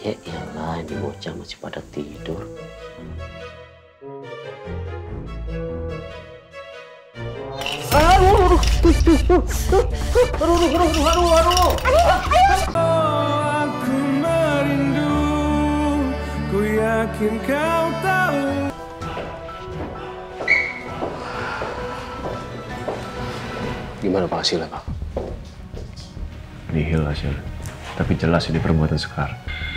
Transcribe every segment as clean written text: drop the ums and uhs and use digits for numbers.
Ya iyalah, ini bocah masih pada tidur. Aduh. Aku merindu, ku yakin kau tahu. Gimana Pak hasilnya Pak? Nihil hasilnya. Tapi jelas ini perbuatan Sekar.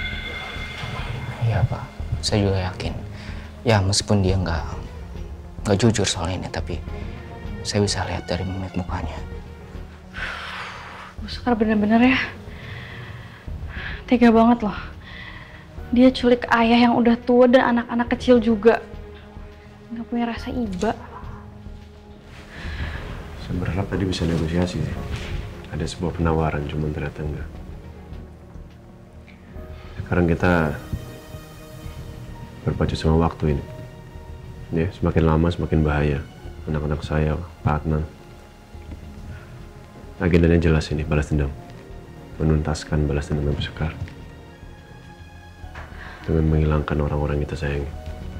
Iya Pak, saya juga yakin. Ya meskipun dia nggak jujur soal ini, tapi saya bisa lihat dari mimik mukanya. Bu Sekar bener-bener ya, tega banget loh. Dia culik ayah yang udah tua dan anak-anak kecil juga. Nggak punya rasa iba. Saya berharap tadi bisa negosiasi sih. Ada sebuah penawaran, cuman ternyata enggak. Sekarang kita berpacu sama waktu ini. Ya, semakin lama semakin bahaya. Anak-anak saya, Pak Adnan. Agendanya jelas ini, balas dendam. Menuntaskan balas dendam Ibu Sekar. Dengan menghilangkan orang-orang yang kita sayangi.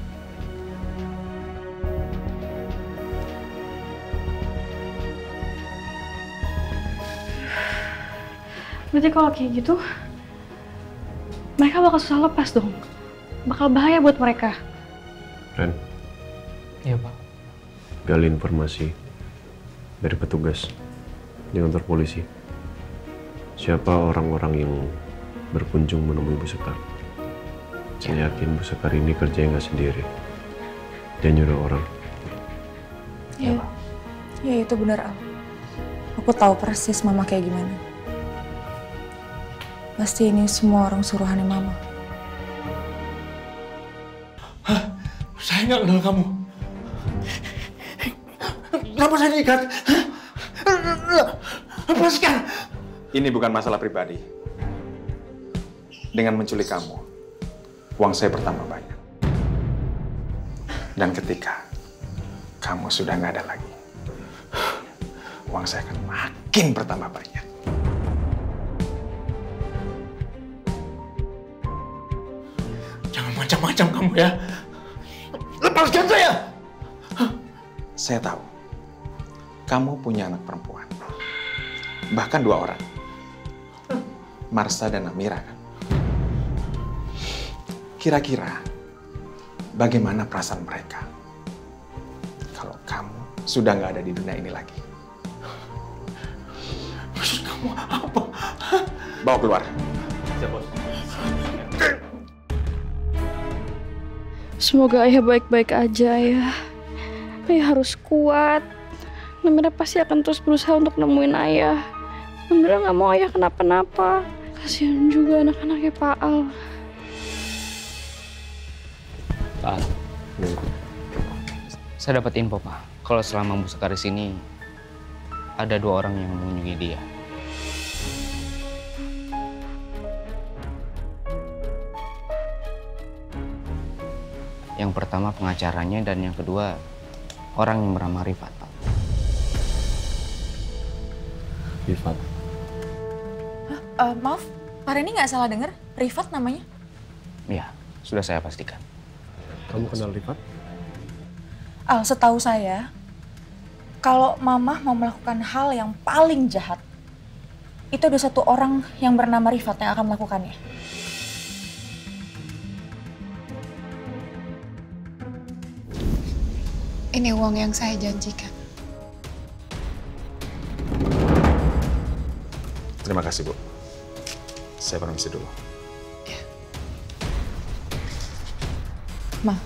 Berarti kalau kayak gitu, mereka bakal susah lepas dong. Bakal bahaya buat mereka. Ren, Iya Pak. gali informasi dari petugas di kantor polisi. Siapa orang-orang yang berkunjung menemui Bu Sekar? Saya yakin Bu Sekar ini kerjanya nggak sendiri. Dia nyuruh orang. Iya Pak. Ya itu benar Al. Aku tahu persis Mama kayak gimana. Pasti ini semua orang suruhannya Mama. Hah? Saya nggak kenal kamu. Kenapa saya diikat? Lepaskan! Ini bukan masalah pribadi. Dengan menculik kamu, uang saya bertambah banyak. Dan ketika kamu sudah nggak ada lagi, uang saya akan makin bertambah banyak. Jangan macam-macam kamu ya. Lepaskan saya! Saya tahu, kamu punya anak perempuan. Bahkan 2 orang. Marsha dan Amira kan? Kira-kira bagaimana perasaan mereka kalau kamu sudah nggak ada di dunia ini lagi? Maksud kamu apa? Bawa keluar. Semoga ayah baik-baik aja ya. Ayah harus kuat. Namira pasti akan terus berusaha untuk nemuin ayah. Namira nggak mau ayah kenapa-napa. Kasihan juga anak-anaknya Pak Al. Pak Al. Saya dapat info Pak, kalau selama Bu Sekar di sini ada 2 orang yang mengunjungi dia. Yang pertama pengacaranya dan yang kedua orang yang bernama Rifat, Pak. Rifat. Maaf, Pak Reni nggak salah dengar? Rifat namanya? Iya, sudah saya pastikan. Kamu kenal Rifat? Al, setahu saya, kalau Mama mau melakukan hal yang paling jahat, itu ada 1 orang yang bernama Rifat yang akan melakukannya. Ini uang yang saya janjikan. Terima kasih, Bu. Saya permisi dulu. Ma,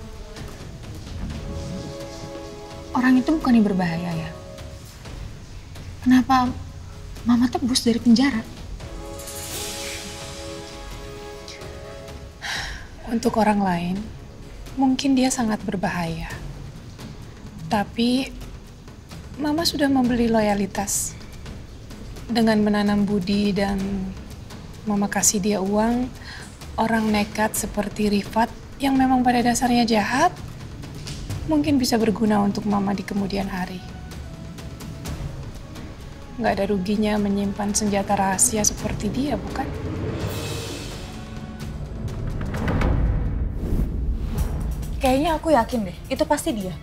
orang itu bukannya berbahaya ya? Kenapa Mama tebus dari penjara? Untuk orang lain, mungkin dia sangat berbahaya. Tapi Mama sudah membeli loyalitas. Dengan menanam budi dan Mama kasih dia uang, orang nekat seperti Rifat yang memang pada dasarnya jahat, mungkin bisa berguna untuk Mama di kemudian hari. Nggak ada ruginya menyimpan senjata rahasia seperti dia, bukan? Kayaknya aku yakin deh, itu pasti dia.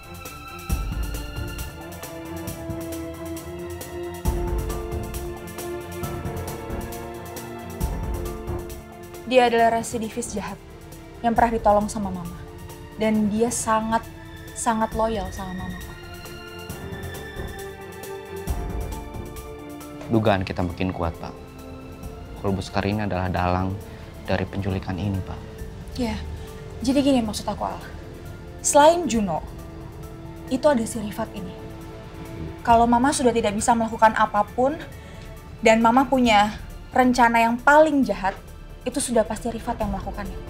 Dia adalah residivis jahat yang pernah ditolong sama Mama. Dan dia sangat loyal sama Mama. Dugaan kita makin kuat, Pak. Kalau Bu Sekar ini adalah dalang dari penculikan ini, Pak. Ya, jadi gini maksud aku, Al. Selain Juno, itu ada si Rifat ini. Kalau Mama sudah tidak bisa melakukan apapun, dan Mama punya rencana yang paling jahat, itu sudah pasti Rifat yang melakukannya.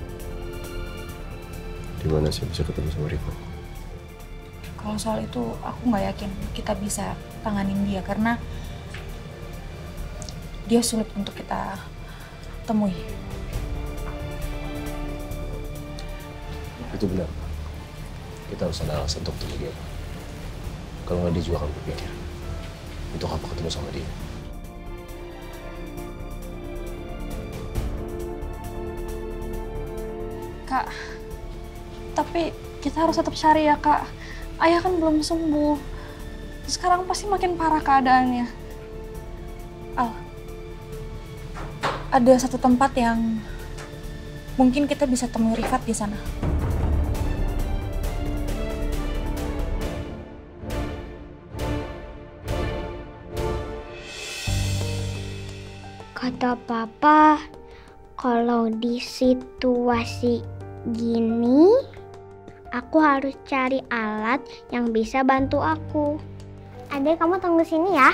Di mana sih bisa ketemu sama Rifat? Kalau soal itu, aku nggak yakin kita bisa tanganin dia, karena dia sulit untuk kita temui. Itu benar, Pak. Kita harus ada alasan untuk ketemu dia, Pak. Kalau nggak dia juga akan berpikir untuk apa ketemu sama dia. Kak, tapi kita harus tetap cari ya, Kak. Ayah kan belum sembuh. Sekarang pasti makin parah keadaannya. Al, ada satu tempat yang mungkin kita bisa temui Rifat di sana. Kata Papa, kalau di situasi gini, aku harus cari alat yang bisa bantu aku. Adek, kamu tunggu sini ya.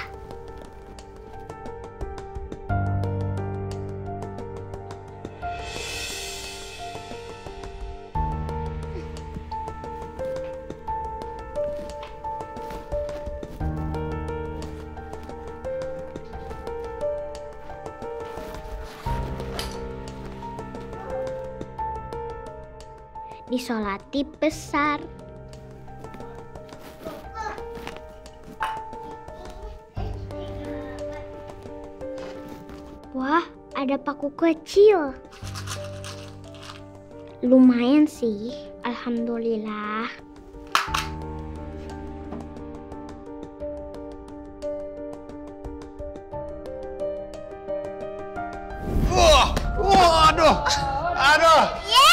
Disolati besar. Wah, ada paku kecil. Lumayan sih, alhamdulillah. Aduh.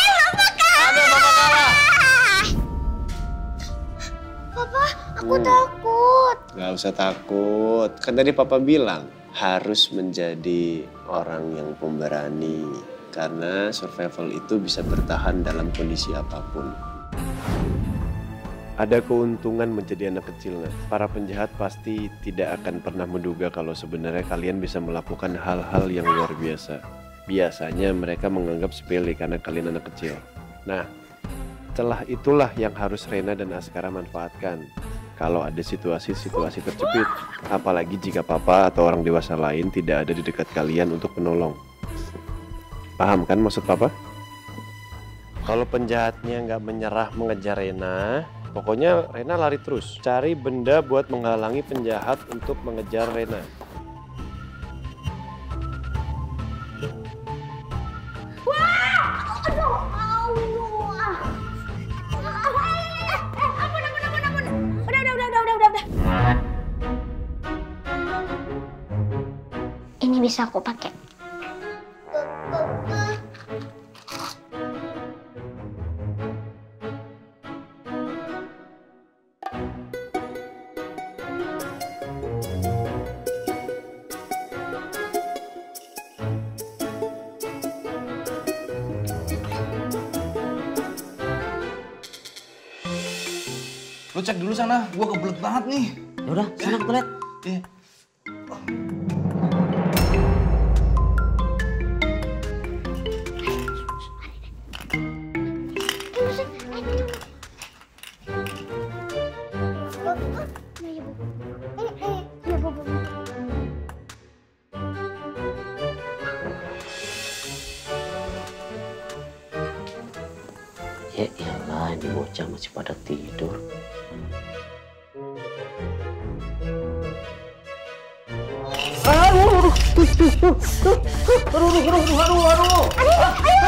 Aku takut. Gak usah takut. Kan tadi Papa bilang harus menjadi orang yang pemberani. Karena survival itu bisa bertahan dalam kondisi apapun. Ada keuntungan menjadi anak kecil, nggak? Para penjahat pasti tidak akan pernah menduga kalau sebenarnya kalian bisa melakukan hal-hal yang luar biasa. Biasanya mereka menganggap sepele karena kalian anak kecil. Nah, celah itulah yang harus Rena dan Askara manfaatkan. Kalau ada situasi-situasi terjepit, apalagi jika Papa atau orang dewasa lain tidak ada di dekat kalian untuk menolong. Paham kan maksud Papa? Kalau penjahatnya nggak menyerah mengejar Rena, pokoknya Rena lari terus. Cari benda buat menghalangi penjahat untuk mengejar Rena. Ini bisa aku pakai. Lu cek dulu sana, gua kebelet banget nih. Yaudah, sana ke toilet. Iya. Ya iyalah, ini bocah masih pada tidur. Aduh.